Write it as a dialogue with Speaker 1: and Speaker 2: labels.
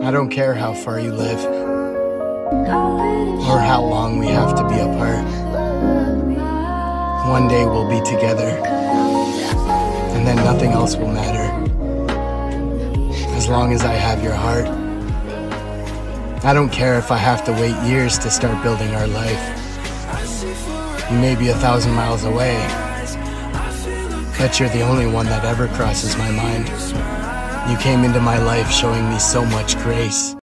Speaker 1: I don't care how far you live, or how long we have to be apart. One day we'll be together, and then nothing else will matter. As long as I have your heart. I don't care if I have to wait years to start building our life. You may be 1,000 miles away, but you're the only one that ever crosses my mind. You came into my life showing me so much grace.